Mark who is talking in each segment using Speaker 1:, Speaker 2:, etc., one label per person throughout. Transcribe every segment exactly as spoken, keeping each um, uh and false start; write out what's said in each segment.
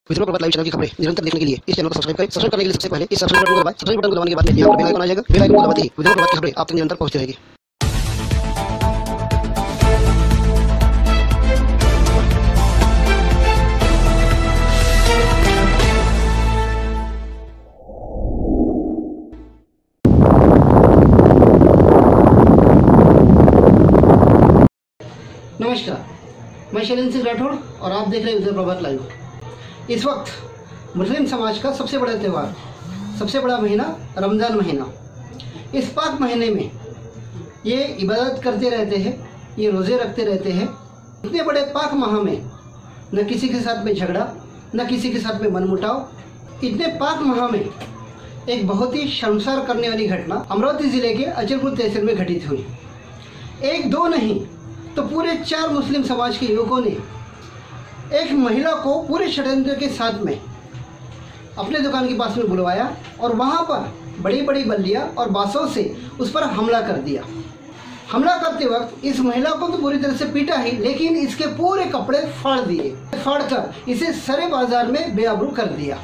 Speaker 1: विद्रोह प्रभात live channel की खबरें निरंतर देखने के लिए इस चैनल को सब्सक्राइब करें। सब्सक्राइब करने के लिए सबसे पहले इस सब्सक्राइब बटन को दबाएं। सब्सक्राइब बटन को दबाने के बाद यहाँ पर बेल आइकन आ जाएगा। बेल आइकन को दबाते ही विद्रोह प्रभात की खबरें आप तक निरंतर पहुंचती रहेगी। नमस्कार, मैं शैलेंद्र सिंह राठौड़ और आप देख रहे हैं विद्रोह प्रभात लाइव। इस वक्त मुस्लिम समाज का सबसे बड़ा त्यौहार, सबसे बड़ा महीना रमज़ान महीना। इस पाक महीने में ये इबादत करते रहते हैं, ये रोज़े रखते रहते हैं। इतने बड़े पाक माह में न किसी के साथ में झगड़ा, न किसी के साथ में मनमुटाव। इतने पाक माह में एक बहुत ही शर्मसार करने वाली घटना अमरावती ज़िले के अचलपुर तहसील में घटित हुई। एक दो नहीं तो पूरे चार मुस्लिम समाज के युवकों ने एक महिला को पूरे षड्यंत्र के साथ में अपने दुकान के पास में बुलवाया और वहां पर बड़ी बड़ी बल्लियां और बांसों से उस पर हमला कर दिया। हमला करते वक्त इस महिला को तो पूरी तरह से पीटा ही, लेकिन इसके पूरे कपड़े फाड़ दिए, फाड़ कर इसे सरे बाजार में बेआबरू कर दिया।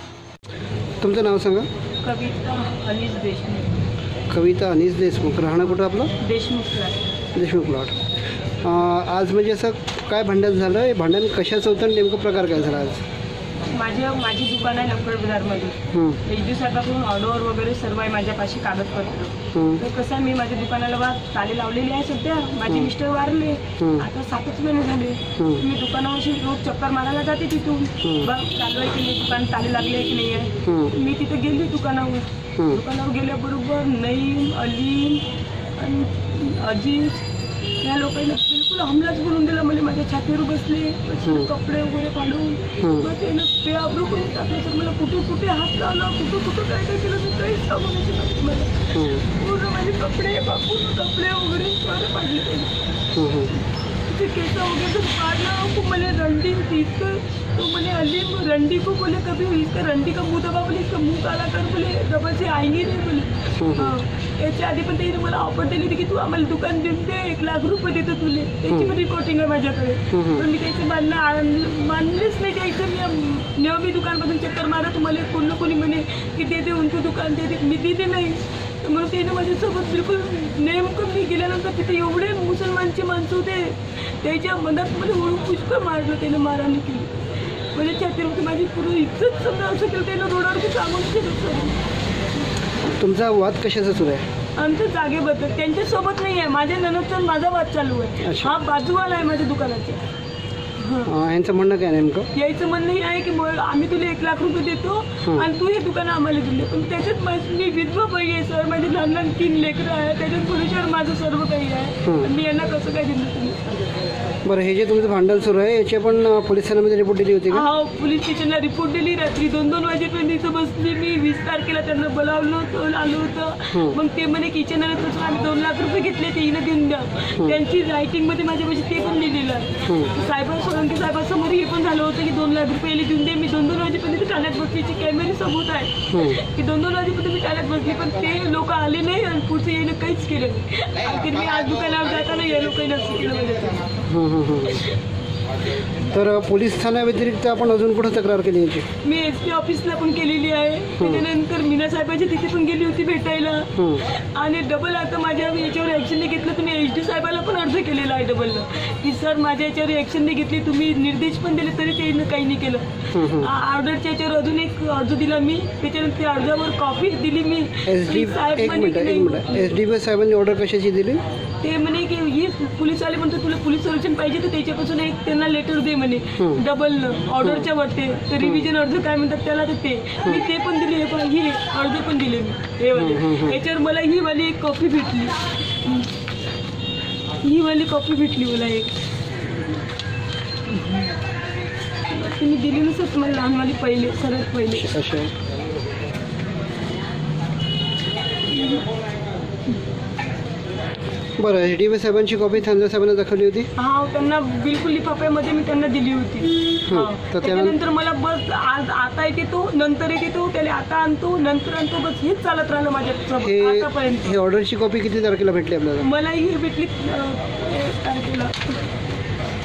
Speaker 1: तुमचं नाव सांगा?
Speaker 2: कविता अनीस देशमुख।
Speaker 1: कविता अनीस देशमुख, राहणं कुठं आपलं?
Speaker 2: देशमुख प्लॉट।
Speaker 1: देशमुख प्लॉट। आज म्हणजे असं काय भांडण झालं? हे भांडण कशाचं होतं आणि नेमकं प्रकार काय झाला आज?
Speaker 2: माझ्या माझी दुकान आहे लक्कड बाजारमध्ये। एक दिवसापासून ऑर्डर वगैरे सर्व आहे माझ्यापाशी कागदपत्र। तर कसं आहे, मी माझ्या दुकानाला बा ताले लावलेली आहे सध्या। माझे मिस्टर वारले, आता सातच महिने झाले। मी दुकानावरशी रोज चक्कर मारायला जाते तिथून, बघ चालू आहे की नाही, दुकान ताले लागले की नाही आहे। मी तिथे गेली दुकानावर, दुकानावर गेल्याबरोबर नईम, अलीम आणि अजित या लोकांनी बिलकुल हमलाच बोलून दिला। मला माझ्या छातीवर बसले, कपडे वगैरे काढून मग त्यानं बेआबरू करून टाकले। तर मला कुठे कुठे हात लावला, कुठं कुठं काय काय केलं तर काहीच सांगू नाही शकत मला। पूर्ण माझे कपडे पूर्ण कपडे वगैरे सारे पाडले त्याने। तिथे केस वगैरे पाडला। खूप मला रंडी तीसकर तो मैंने अलीम रंडी को बोले कभी इसका रंडी का मुंह दबा, बोले इसका मुंह काला कर, बोले डबल से आएंगे नहीं बोले। हाँ, याच्या आधी पण त्याने मला ऑफर दिली होती की तू आम्हाला दुकान देऊन दे, एक लाख रुपये देतो तुले। त्याची पण रिपोर्टिंग आहे माझ्याकडे, पण मी त्याचं मानणं मानलेच नाही। त्याचं मी नेहमी दुकानपासून चक्कर मारा, तुम्हाला कोण ना कोणी म्हणे की दे दे उनको दुकान दे दे, मी दिली नाही। मग त्यानं माझ्यासोबत बिलकुल नेमकं मी गेल्यानंतर तिथे एवढे मुसलमानचे माणसं होते, त्याच्या मनात मला ओळख पुष्कळ मारलं त्यानं, माराने केली। म्हणजे छातीवरती माझी पूर्ण इज्जत समजा असं केलं त्यानं, रोडावरती सांगून केलं।
Speaker 1: तुमचा वाद कशाचा सुरू आहे?
Speaker 2: आमच्या जागेबद्दल, त्यांच्यासोबत नाही आहे, माझ्या ननदचा माझा वाद चालू आहे। हा बाजूवाला आहे माझ्या दुकानाचा।
Speaker 1: यांचं म्हणणं काय नेमकं?
Speaker 2: यायचं म्हणणं हे आहे की आम्ही तुला एक लाख रुपये देतो आणि तू हे दुकान आम्हाला दिले, पण त्याच्यात मी विधवा बाई आहे सर, माझे लहान लहान तीन लेकरं आहे, त्याच्यात पुरुषावर माझं सर्व काही आहे। मी यांना कसं काय दिलं तुम्ही?
Speaker 1: बरं, हे जे तुमचं भांडण सुरू आहे याची पण पोलीस ठाण्यामध्ये रिपोर्ट दिली होती का?
Speaker 2: हा, पोलीस स्टेशनला रिपोर्ट दिली। रात्री दोन दोन वाजेपर्यंत इथं बसली मी। वीस तारखेला त्यांना बोलावलं होतं, आलो होतं। मग ते म्हणे किचन आम्ही दोन लाख रुपये घेतले, ते हिनं देऊन द्या। त्यांची रायटिंग मध्ये माझ्यापाशी ते पण लिहिलेलं आहे। साहेबां सोळंकी साहेबांसमोर हे पण झालं होतं की दोन लाख रुपये देऊन दे। मी दोन दोन वाजेपर्यंत ठाण्यात बसलीची कॅमेरे सबूत आहे की दोन दोन वाजेपर्यंत मी ठाण्यात बसली, पण ते लोक आले नाही आणि पुढचं यानं काहीच केलं नाही। आणखी मी आज दुकानावर जाताना या लोकांनी असं केलं माझ्या।
Speaker 1: तर पोलीस ठाण्या व्यतिरिक्त आपण अजून कुठं तक्रार केली याची?
Speaker 2: मी एस पी ऑफिसला पण केलेली आहे। त्याच्यानंतर मीना साहेबांच्या तिथे पण गेली होती भेटायला, आणि डबल आता माझ्या याच्यावर ॲक्शन नाही घेतलं। तुम्ही एच डी साहेबाला पण अर्ज केलेला आहे डबलला की सर माझ्या याच्यावर ॲक्शन नाही घेतली, तुम्ही निर्देश पण दिले तरी ते काही नाही केलं। ऑर्डरच्या याच्यावर अजून एक अर्ज दिला मी, त्याच्यानंतर त्या अर्जावर कॉपी दिली मी।
Speaker 1: एस डी एस डी साहेबांनी ऑर्डर कशाची दिली?
Speaker 2: ते म्हणे की ही पोलीस आले म्हणतो तुला पोलीस संरक्षण पाहिजे तर त्याच्यापासून एक त्यांना लेटर दे म्हणे डबल ऑर्डरच्या वरती, ते रिव्हिजन अर्ज काय म्हणतात त्याला, तर ते मी ते पण दिले, पण ही अर्ज पण दिले मी हे वाले। याच्यावर मला ही वाली एक कॉपी भेटली, ही वाली कॉपी भेटली मला एक। तुम्ही दिली नसत मला लहानवाली पहिले, सर्वात पहिले।
Speaker 1: बरं, एच डी साहेबांची कॉपी थांजा साहेबांना दाखवली होती?
Speaker 2: हा, त्यांना बिलकुल लिफाफ्यामध्ये मी त्यांना दिली होती। त्यानंतर मला बस आज आता येते तो, नंतर येते तो, त्याला आता आणतो, नंतर आणतो, बस हेच चालत राहिलं माझ्या आतापर्यंत।
Speaker 1: ही ऑर्डरची कॉपी किती तारखेला भेटली आपल्याला?
Speaker 2: मला ही भेटली तारखेला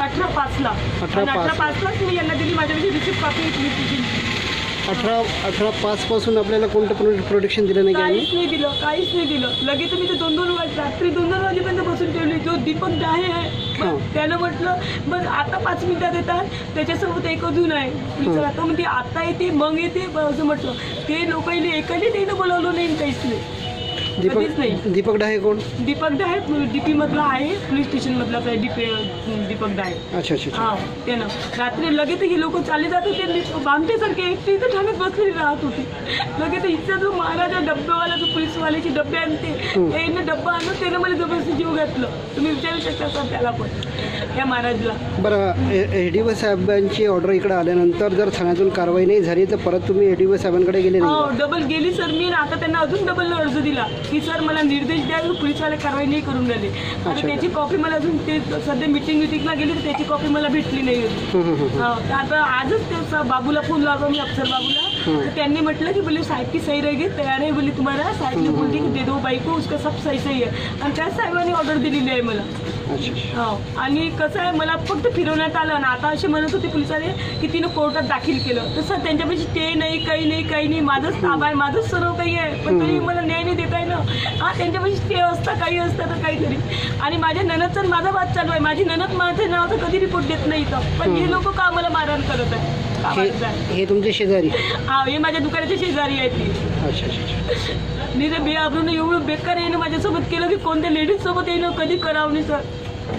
Speaker 2: अठरा पाचला
Speaker 1: अठरा
Speaker 2: आणि अठरा
Speaker 1: पाच.
Speaker 2: पाचलाच मी यांना दिली माझ्याकडे रिसिप्ट कॉपी पोलीस
Speaker 1: अठरा अठरा पाच पासून आपल्याला कोणतं प्रो प्रोटेक्शन दिलं नाही की आम्ही?
Speaker 2: काहीच नाही दिलं काहीच नाही दिलं. लगेच मी ते दोन दोन वाज रात्री दोन दोन वाजेपर्यंत बसून ठेवली. जो दीपक डाहे आहे
Speaker 1: हां.
Speaker 2: मग त्यानं म्हटलं बरं आता पाच मिनिटात येतात, त्याच्यासोबत एक अजून आहे पोलीस आता म्हणजे आता येते मग येते ब- असं म्हटलं. ते लोकांनी एकाने त्यानं बोलावलं नाही काहीच नाही. कधीच नाही.
Speaker 1: दीपक दीपक डाहे कोण?
Speaker 2: दीपक डाहे डीपी मधला आहे, पोलीस स्टेशन मधलाच आहे डीपी दीपक डाहे.
Speaker 1: अच्छा अच्छा अच्छा.
Speaker 2: हा त्यानं रात्री लगेच ही लोक चालले जात होते बामटेसारखे एकटे इथं ठाण्यात बसलेली राहत होती. लगेच इथचा जो महाराजा डब्यावाला जो पोलीसवाल्याची डबे आणते त्याने डब्बा आणून त्यानं मला जबरदस्ती जीव घातलं. तुम्ही विचारू शकता सर त्याला पण त्या महाराजला.
Speaker 1: बरं ए डी ओ साहेबांची ऑर्डर इकडे आल्यानंतर जर ठाण्यातून कारवाई नाही झाली तर परत तुम्ही ए डी ओ साहेबांकडे गेले
Speaker 2: हो
Speaker 1: नाही?
Speaker 2: डबल गेली सर मी. आता त्यांना अजून डबल अर्ज दिला की सर मला निर्देश द्या, पोलीसवाले कारवाई नाही करून राहिले. आणि त्याची कॉपी मला अजून ते सध्या मिटिंग मिटिंगला गेली तर त्याची कॉपी मला भेटली नाही होती.
Speaker 1: हं, हं, हं.
Speaker 2: हा, तर आता आजच ते स- बाबूला फोन लावला मी अफसर बाबूला. तर त्यांनी म्हटलं की बोले साहेब की सही रहेगी तयार आहे बोली तुम्हाला. साहेब ने बोलती की दे दो बाई को उसका सब सही सही आहे. आणि त्याच साहेबांनी ऑर्डर दिलेली आहे मला.
Speaker 1: अच्छा अच्छा.
Speaker 2: हो आणि कसं आहे मला फक्त फिरवण्यात आलं आणि आता असे म्हणत होते पोलिसाने की तिनं कोर्टात दाखल केलं. तसं त्यांच्यापाशी ते नाही काही नाही काही नाही माझंच ताबा आहे माझंच सर्व काही आहे पण तरी मला न्याय नाही देता ना. हा त्यांच्यापाशी ते असतं काही असतं तर काहीतरी. आणि माझ्या ननदचा आणि माझा वाद चालू आहे. माझी ननद माझ्या नावाचं कधी रिपोर्ट देत नाही इथं पण हे लोक का मला मारहाण करत आहे का
Speaker 1: हे
Speaker 2: मारत आहे?
Speaker 1: हे तुमचे शेजारी?
Speaker 2: हा हे माझ्या दुकानाच्या शेजारी आहे ती.
Speaker 1: अच्छा अच्छा अच्छा.
Speaker 2: मी ते बे आपण एवढं बेकार आहे ना माझ्यासोबत केलं की कोणत्या लेडीज सोबत येणं कधी करावं नाही सर.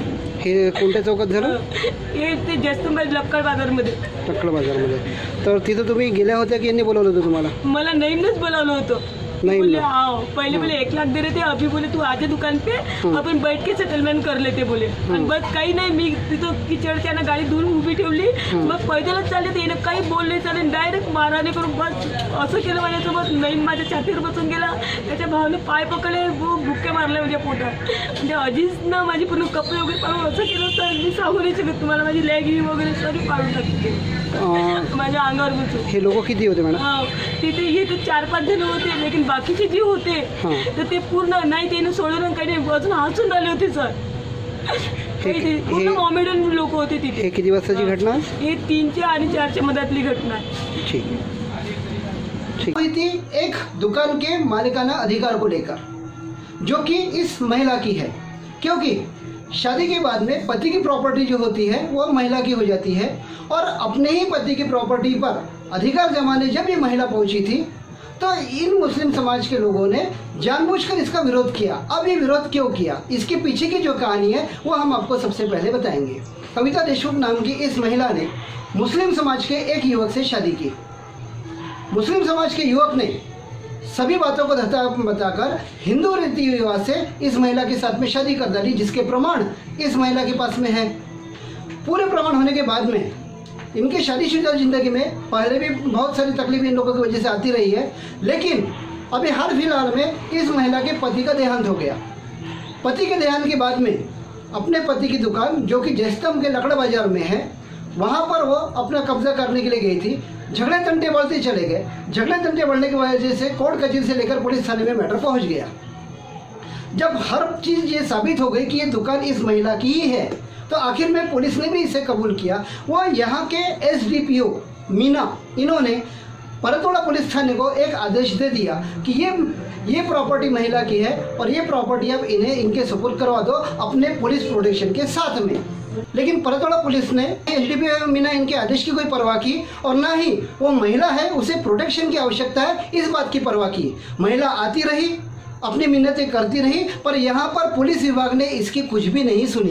Speaker 1: हे कोणत्या चौकात झालं?
Speaker 2: हे ते जस्तंबाई लक्कड बाजारमध्ये.
Speaker 1: टक्कळ बाजारमध्ये. तर तिथं तुम्ही गेल्या होत्या की यांनी बोलावलं होतं तुम्हाला?
Speaker 2: मला नईमनेच बोलावलं होतं.
Speaker 1: नईम
Speaker 2: बोले
Speaker 1: ने?
Speaker 2: आओ पहले बोले एक लाख दे रहे थे अभी बोले तू आजा दुकान पे आपण बैठ के सेटलमेंट कर लेते बोले. आणि बस काही नाही मी तिथं किचडच्या ना गाडी दूर उभी ठेवली मग पैदलच चालले ते येणं काही बोलले चालेल डायरेक्ट मारहाणी करून बस असं केलं माझ्यासोबत. नईम माझ्या छातीवर बसून गेला त्याच्या भावाने पाय पकडले भुक्के मारले माझ्या पोटात. म्हणजे अजीच ना माझी पूर्ण कपडे वगैरे पाडून असं केलं तर मी सांगू नाही शकत तुम्हाला. माझी लेगी वगैरे सगळी पाडून टाकते
Speaker 1: अं,
Speaker 2: माझ्या अंगावर बसून.
Speaker 1: हे लोक किती होते मॅडम?
Speaker 2: हा, तिथे हे ते चार पाच जण होते लेकिन बाकीचे जे होते
Speaker 1: हां.
Speaker 2: तर ते पूर्ण नाही त्याने सोडून काही नाही अजून हसून आले होते सर. काही ते पूर्ण कॉमेडियन लोक होते
Speaker 1: हे
Speaker 2: तिथे.
Speaker 1: किती वाजताची घटना?
Speaker 2: हे तीनच्या आणि चारच्या मधातली घटना आहे.
Speaker 1: ठीक ठीक. हुई थी एक दुकान के मालिकाना अधिकार को लेकर जो कि इस महिला की है क्योंकि शादी के बाद में पति की प्रॉपर्टी जो होती है वो महिला की हो जाती है और अपने ही पति की प्रॉपर्टी पर अधिकार जमाने जब ये महिला पहुंची थी तो इन मुस्लिम समाज के लोगों ने जानबूझकर इसका विरोध किया. अब ये विरोध क्यों किया इसके पीछे की जो कहानी है वो हम आपको सबसे पहले बताएंगे. कविता देशमुख नाम की इस महिला ने मुस्लिम समाज के एक युवक से शादी की. मुस्लिम समाज के युवक ने सभी बातों को धता बताकर हिंदू रीति रिवाज से इस महिला के साथ में शादी कर डाली जिसके प्रमाण इस महिला के पास में है. पूरे प्रमाण होने के बाद में इनके शादीशुदा जिंदगी में पहले भी बहुत सारी तकलीफें इन लोगों की वजह से आती रही है लेकिन अभी हाल फिलहाल में इस महिला के पति का देहांत हो गया. पति के देहांत के बाद में अपने पति की दुकान जो कि जयस्तंभ के लकड़ बाजार में है वहाँ पर वो अपना कब्जा करने के लिए गई थी. झगड़े तंटे बढ़ते चले गए. झगड़े तंटे बढ़ने की वजह से कोर्ट कचहरी से लेकर पुलिस थाने में मैटर पहुंच गया. जब हर चीज ये साबित हो गई कि ये दुकान इस महिला की ही है तो आखिर में पुलिस ने भी इसे कबूल किया. वो यहाँ के S D P O Meena इन्होंने परतोड़ा पुलिस थाने को एक आदेश दे दिया कि ये ये प्रॉपर्टी महिला की है और ये प्रॉपर्टी अब इन्हें इनके सुपुर्द करवा दो अपने पुलिस प्रोटेक्शन के साथ में. लेकिन परतोड़ा पुलिस ने S D P O Meena इनके आदेश की कोई परवाह की और ना ही वो महिला है उसे प्रोटेक्शन की आवश्यकता है इस बात की परवाह की. महिला आती रही अपनी मिन्नतें करती रही पर यहाँ पर पुलिस विभाग ने इसकी कुछ भी नाही सुनी.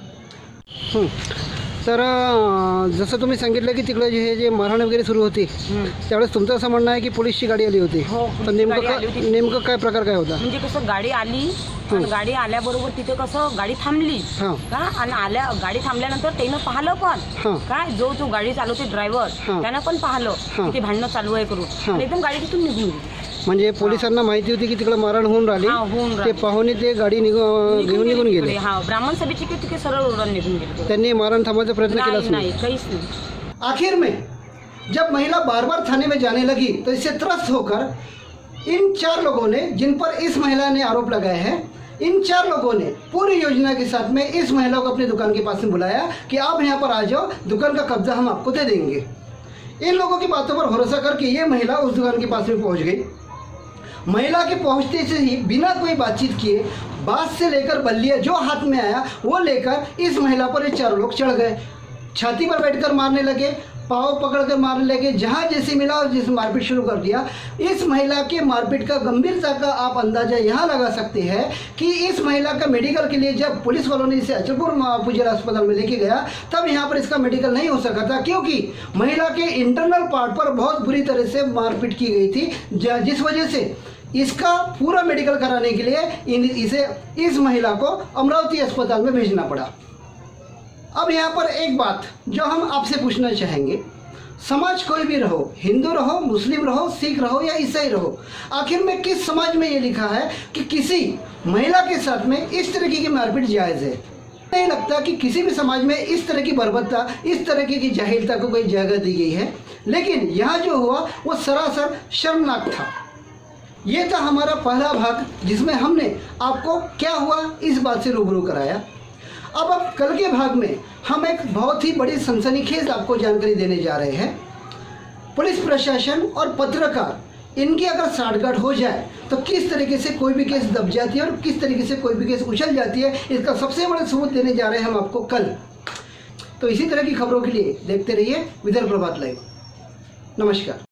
Speaker 1: तर जसं तुम्ही सांगितलं की तिकडे जे हे जे मारहाण वगैरे सुरू होती त्यावेळेस तुमचं असं म्हणणं आहे की पोलीसची गाडी आली होती.
Speaker 2: हो,
Speaker 1: तर नेमकं काय नेमकं काय प्रकार काय होता?
Speaker 3: म्हणजे कसं गाडी आली आणि गाडी आल्याबरोबर तिथे कसं गाडी थांबली
Speaker 1: हां.
Speaker 3: का आणि आल्या गाडी थांबल्यानंतर त्यानं पाहिलं पण
Speaker 1: हां.
Speaker 3: काय जो जो गाडी चालवते ड्रायव्हर
Speaker 1: हां.
Speaker 3: त्यानं पण पाहिलं
Speaker 1: हां.
Speaker 3: की ते भांडणं चालू आहे करून
Speaker 1: हां.
Speaker 3: आणि एकदम गाडी तिथून निघून गेली.
Speaker 1: म्हणजे पोलिसांना माहिती होती की तिकडे मारहाण होऊन राहिली
Speaker 3: हां, होऊन
Speaker 1: ते
Speaker 3: राहिली.
Speaker 1: पाहुणे ते गाडी निघू- घेऊन निघून गेले.
Speaker 3: हा ब्राह्मण सभेची की तिथे सरळ उडून निघून गेले.
Speaker 1: त्यांनी मारहाण थांबवायचा प्रयत्न
Speaker 3: नाही
Speaker 1: केलाच
Speaker 3: नाही
Speaker 1: नाही.
Speaker 3: काहीच नाही.
Speaker 1: आखिर में जब महिला बार बार थाने में जाने लगी तो इससे त्रस्त होकर इन चार लोगों ने जिन पर इस महिला ने आरोप लगाए हैं इन चार लोगों ने पूरी योजना के साथ में इस महिला को अपनी दुकान के पास में बुलाया कि आप यहाँ पर आ जाओ, दुकान का कब्जा हम आपको दे देंगे। इन लोगों की बातों पर भरोसा करके ये महिला उस दुकान के पास में पहुंच गई। महिला के पहुंचते से ही बिना कोई बातचीत किए बांस से लेकर बल्लिया जो हाथ में आया वो लेकर इस महिला पर ये चारों लोग चढ़ गए। छाती पर बैठकर मारने लगे, पाँव पकड़कर मारने लगे, जहां जैसे मिला और जिस मारपीट शुरू कर दिया। इस महिला के मारपीट का गंभीरता का आप अंदाजा यहाँ लगा सकते हैं कि इस महिला का मेडिकल के लिए जब पुलिस वालों ने इसे अचलपुर उपजिला अस्पताल में लेके गया तब यहाँ पर इसका मेडिकल नहीं हो सका था, क्योंकि महिला के इंटरनल पार्ट पर बहुत बुरी तरह से मारपीट की गई थी, जिस वजह से इसका पूरा मेडिकल कराने के लिए इन इसे इस महिला को अमरावती अस्पताल में भेजना पड़ा। अब यहाँ पर एक बात जो हम आपसे पूछना चाहेंगे, समाज कोई भी रहो, हिंदू रहो, मुस्लिम रहो, सिख रहो या ईसाई रहो, आखिर में किस समाज में ये लिखा है कि किसी महिला के साथ में इस तरीके की मारपीट जायज़ है? नहीं लगता कि किसी भी समाज में इस तरह की बर्बरता, इस तरीके की जाहिलता को कोई जगह दी गई है। लेकिन यहाँ जो हुआ वो सरासर शर्मनाक था। ये था हमारा पहला भाग जिसमें हमने आपको क्या हुआ इस बात से रूबरू कराया। अब अब कल के भाग में हम एक बहुत ही बड़ी सनसनीखेज आपको जानकारी देने जा रहे हैं। पुलिस प्रशासन और पत्रकार इनकी अगर साठगांठ हो जाए तो किस तरीके से कोई भी केस दब जाती है और किस तरीके से कोई भी केस उछल जाती है, इसका सबसे बड़ा सबूत देने जा रहे हैं हम आपको कल। तो इसी तरह की खबरों के लिए देखते रहिए विदर्भ प्रभात लाइव। नमस्कार।